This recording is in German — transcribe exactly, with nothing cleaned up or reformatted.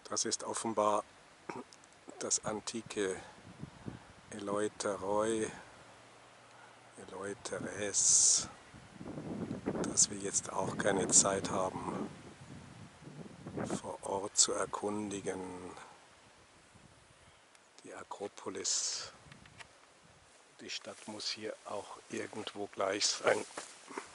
Das ist offenbar das antike Eleuteroi, Eleuteres, das wir jetzt auch keine Zeit haben, vor Ort zu erkundigen. Die Akropolis, die Stadt muss hier auch irgendwo gleich sein.